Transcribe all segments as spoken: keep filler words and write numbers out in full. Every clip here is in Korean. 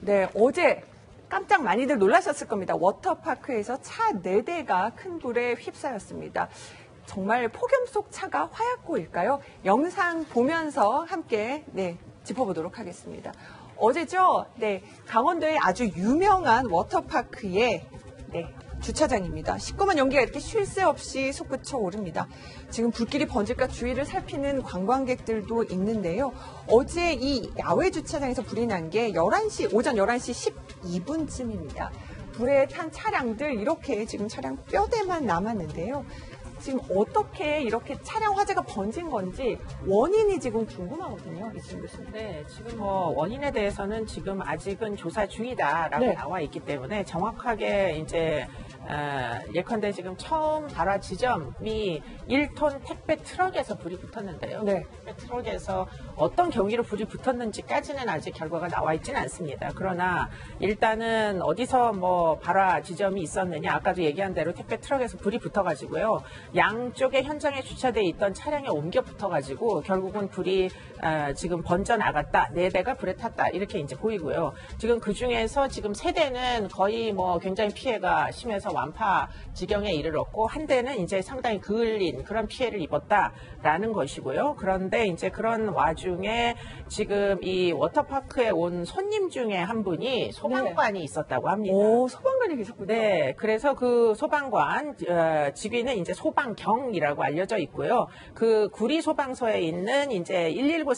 네, 어제 깜짝 많이들 놀라셨을 겁니다. 워터파크에서 차 네 대가 큰 불에 휩싸였습니다. 정말 폭염 속 차가 화약고일까요? 영상 보면서 함께 네, 짚어보도록 하겠습니다. 어제죠, 네, 강원도의 아주 유명한 워터파크의 네, 주차장입니다. 시꺼먼 연기가 이렇게 쉴 새 없이 솟구쳐 오릅니다. 지금 불길이 번질까 주의를 살피는 관광객들도 있는데요. 어제 이 야외 주차장에서 불이 난 게 열한 시, 오전 열한 시 십이 분쯤입니다. 불에 탄 차량들 이렇게 지금 차량 뼈대만 남았는데요. 지금 어떻게 이렇게 차량 화재가 번진 건지 원인이 지금 궁금하거든요. 이승 교수님. 네, 지금 뭐 원인에 대해서는 지금 아직은 조사 중이다라고 네. 나와 있기 때문에 정확하게 이제 어, 예컨대 지금 처음 발화 지점이 일 톤 택배 트럭에서 불이 붙었는데요. 네. 택배 트럭에서 어떤 경위로 불이 붙었는지까지는 아직 결과가 나와 있지는 않습니다. 그러나 일단은 어디서 뭐 발화 지점이 있었느냐, 아까도 얘기한 대로 택배 트럭에서 불이 붙어가지고요. 양쪽에 현장에 주차돼 있던 차량에 옮겨 붙어가지고 결국은 불이 어, 지금 번져 나갔다, 네 대가 불에 탔다 이렇게 이제 보이고요. 지금 그 중에서 지금 세 대는 거의 뭐 굉장히 피해가 심해서 완파 지경에 이르렀고 한 대는 이제 상당히 그을린 그런 피해를 입었다라는 것이고요. 그런데 이제 그런 와중에 지금 이 워터파크에 온 손님 중에 한 분이 소방관이 네. 있었다고 합니다. 오, 소방관이 계셨군요. 네, 그래서 그 소방관 어, 직위는 이제 소방경이라고 알려져 있고요. 그 구리 소방서에 있는 이제 일일구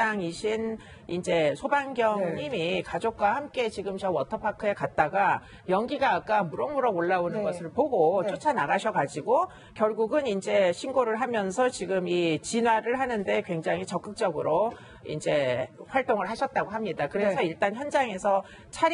센터장이신 이제 소방경님이 네. 가족과 함께 지금 저 워터파크에 갔다가 연기가 아까 무럭무럭 올라오는 네. 것을 보고 네. 쫓아 나가셔가지고 결국은 이제 신고를 하면서 지금 이 진화를 하는데 굉장히 적극적으로 이제 활동을 하셨다고 합니다. 그래서 네. 일단 현장에서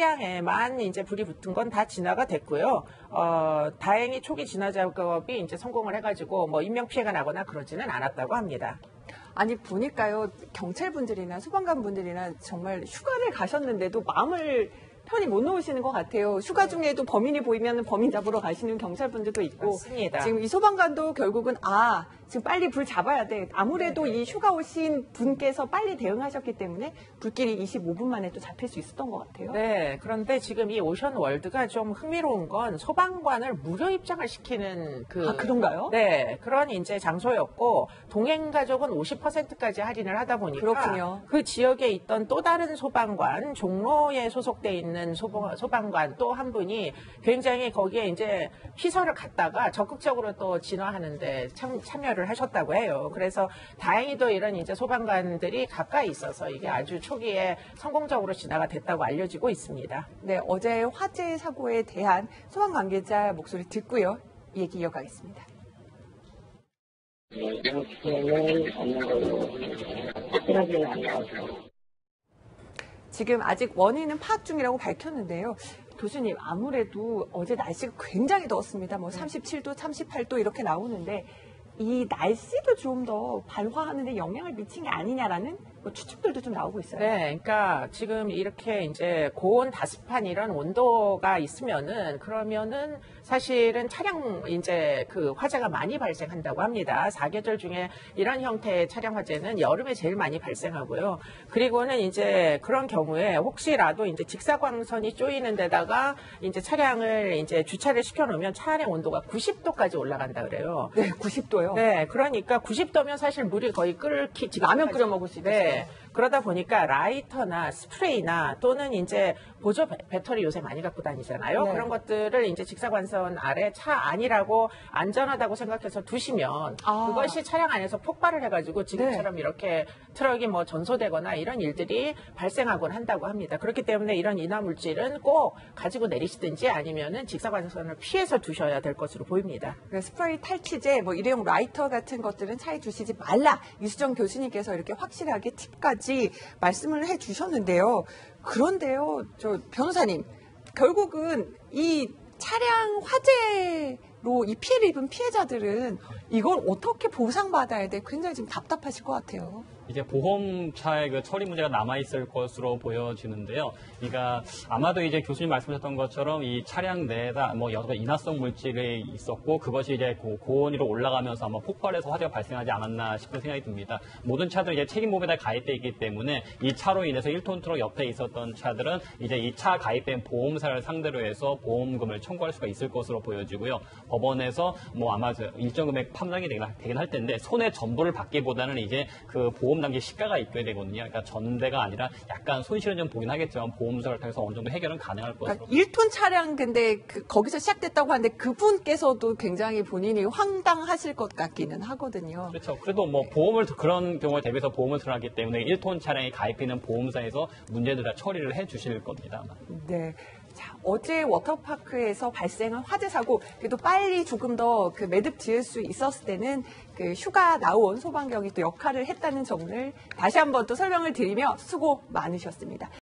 차량에만 이제 불이 붙은 건 다 진화가 됐고요. 어, 다행히 초기 진화 작업이 이제 성공을 해가지고 뭐 인명 피해가 나거나 그러지는 않았다고 합니다. 아니 보니까요, 경찰분들이나 소방관분들이나 정말 휴가를 가셨는데도 마음을 편히 못 놓으시는 것 같아요. 휴가 중에도 범인이 보이면 범인 잡으러 가시는 경찰분들도 있고. 맞습니다. 지금 이 소방관도 결국은 아 지금 빨리 불 잡아야 돼. 아무래도 네. 이 휴가 오신 분께서 빨리 대응하셨기 때문에 불길이 이십오 분 만에 또 잡힐 수 있었던 것 같아요. 네, 그런데 지금 이 오션월드가 좀 흥미로운 건 소방관을 무료 입장을 시키는 그 아 그런가요? 네, 그런 이제 장소였고 동행 가족은 오십 퍼센트까지 할인을 하다 보니까 그렇군요. 그 지역에 있던 또 다른 소방관, 종로에 소속돼 있는 소방, 소방관 또 한 분이 굉장히 거기에 이제 시설을 갖다가 적극적으로 또 진화하는데 참, 참여를 하셨다고 해요. 그래서 다행히도 이런 이제 소방관들이 가까이 있어서 이게 아주 초기에 성공적으로 진화가 됐다고 알려지고 있습니다. 네, 어제 화재 사고에 대한 소방 관계자 목소리 듣고요. 얘기 이어가겠습니다. 지금 아직 원인은 파악 중이라고 밝혔는데요. 교수님, 아무래도 어제 날씨가 굉장히 더웠습니다. 뭐 삼십칠 도, 삼십팔 도 이렇게 나오는데 이 날씨도 좀 더 발화하는 데 영향을 미친 게 아니냐라는 뭐 추측들도 좀 나오고 있어요. 네, 그러니까 지금 이렇게 이제 고온 다습한 이런 온도가 있으면은 그러면은 사실은 차량 이제 그 화재가 많이 발생한다고 합니다. 사계절 중에 이런 형태의 차량 화재는 여름에 제일 많이 발생하고요. 그리고는 이제 그런 경우에 혹시라도 이제 직사광선이 쪼이는 데다가 이제 차량을 이제 주차를 시켜놓으면 차 안의 온도가 구십 도까지 올라간다 그래요. 네, 구십 도요. 네, 그러니까 구십 도면 사실 물이 거의 끓기 라면 끓여 먹을 수 있어요. 네. 그러다 보니까 라이터나 스프레이나 또는 이제 보조 배터리 요새 많이 갖고 다니잖아요. 네. 그런 것들을 이제 직사광선 아래 차 안이라고 안전하다고 생각해서 두시면 아. 그것이 차량 안에서 폭발을 해가지고 지금처럼 네. 이렇게 트럭이 뭐 전소되거나 이런 일들이 발생하곤 한다고 합니다. 그렇기 때문에 이런 인화물질은 꼭 가지고 내리시든지 아니면은 직사광선을 피해서 두셔야 될 것으로 보입니다. 네, 스프레이 탈취제, 뭐 일회용 라이터 같은 것들은 차에 두시지 말라. 이수정 교수님께서 이렇게 확실하게 팁까지 말씀을 해주셨는데요. 그런데요, 저 변호사님, 결국은 이 차량 화재로 이 피해를 입은 피해자들은 이걸 어떻게 보상받아야 돼? 굉장히 지금 답답하실 것 같아요. 이제 보험차의 그 처리 문제가 남아있을 것으로 보여지는데요. 그러니까 아마도 이제 교수님 말씀하셨던 것처럼 이 차량 내에다 뭐 여러 가지 인화성 물질이 있었고 그것이 이제 고, 고온위로 올라가면서 아마 폭발해서 화재가 발생하지 않았나 싶은 생각이 듭니다. 모든 차들은 이제 책임보험에다 가입돼 있기 때문에 이 차로 인해서 일 톤 트럭 옆에 있었던 차들은 이제 이 차 가입된 보험사를 상대로 해서 보험금을 청구할 수가 있을 것으로 보여지고요. 법원에서 뭐 아마 일정 금액 판단이 되긴, 되긴 할 텐데 손해 전부를 받기보다는 이제 그 보험 단계 시가가 있게 되거든요. 그러니까 전대가 아니라 약간 손실은 좀 보긴 하겠지만 보험사를 통해서 어느 정도 해결은 가능할 것으로. 그러니까 일 톤 차량 근데 그 거기서 시작됐다고 하는데 그분께서도 굉장히 본인이 황당하실 것 같기는 하거든요. 그렇죠. 그래도 뭐 보험을 그런 경우에 대비해서 보험을 들어갔기 때문에 일 톤 차량이 가입해 있는 보험사에서 문제들 다 처리를 해 주실 겁니다. 아마. 네. 자, 어제 워터파크에서 발생한 화재 사고, 그래도 빨리 조금 더 그 매듭 지을 수 있었을 때는 그 휴가 나온 소방경이 또 역할을 했다는 점을 다시 한번 또 설명을 드리며 수고 많으셨습니다.